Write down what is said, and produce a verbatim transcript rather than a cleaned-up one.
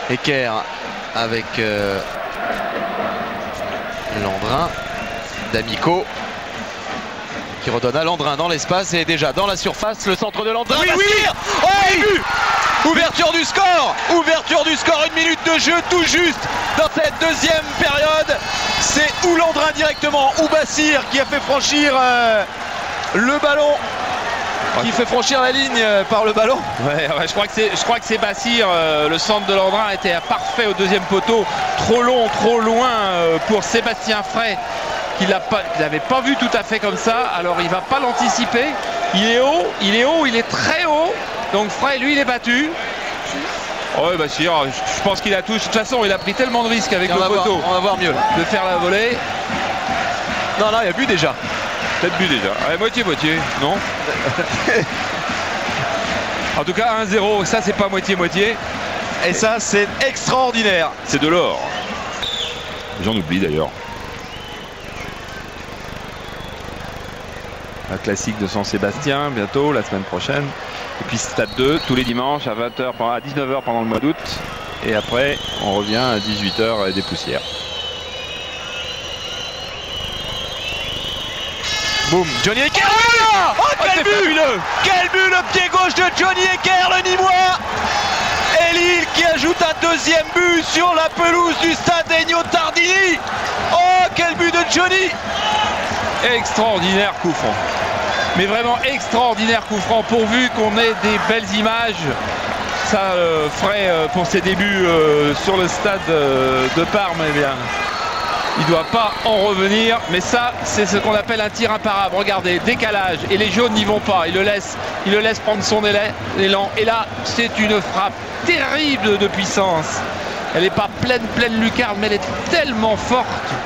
Ecker avec euh, Landrin. D'Amico qui redonne à Landrin dans l'espace et déjà dans la surface. Le centre de Landrin. Oui, oui. Oh, oui. Ouverture du score. Ouverture du score. Une minute de jeu tout juste dans cette deuxième période. C'est ou Landrin directement ou Bassir qui a fait franchir euh, le ballon. Qui fait franchir la ligne par le ballon. Ouais, ouais, je crois que c'est, je crois que c'est Bassir. Euh, le centre de Landrin était parfait au deuxième poteau. Trop long, trop loin euh, pour Sébastien Frey, qui n'avait pas vu tout à fait comme ça. Alors il va pas l'anticiper. Il est haut, il est haut, il est très haut. Donc Frey, lui, il est battu. Ouais, Bassir, je pense qu'il a touché. De toute façon, il a pris tellement de risques avec le poteau. Voir, on va voir mieux là. De faire la volée. Non, là, il y a but déjà. Peut-être but déjà. Ouais, moitié-moitié, non? En tout cas, un zéro, ça, c'est pas moitié-moitié. Et ça, c'est extraordinaire. C'est de l'or. J'en oublie d'ailleurs. La classique de Saint-Sébastien, bientôt, la semaine prochaine. Et puis Stade deux, tous les dimanches à vingt heures, à dix-neuf heures pendant le mois d'août. Et après, on revient à dix-huit heures et des poussières. Boum, Johnny Ecker. Oh, oh, quel but fabuleux. Quel but, le pied gauche de Johnny Ecker, le Nîmois. Et Lille qui ajoute un deuxième but sur la pelouse du stade Ennio Tardini. Oh, quel but de Johnny. Extraordinaire coup franc. Mais vraiment extraordinaire coup franc, pourvu qu'on ait des belles images. Ça euh, ferait euh, pour ses débuts euh, sur le stade euh, de Parme, eh bien, il ne doit pas en revenir. Mais ça, c'est ce qu'on appelle un tir imparable. Regardez, décalage. Et les jaunes n'y vont pas. Il le laisse, il le laisse prendre son élan. Et là, c'est une frappe terrible de puissance. Elle n'est pas pleine, pleine lucarne, mais elle est tellement forte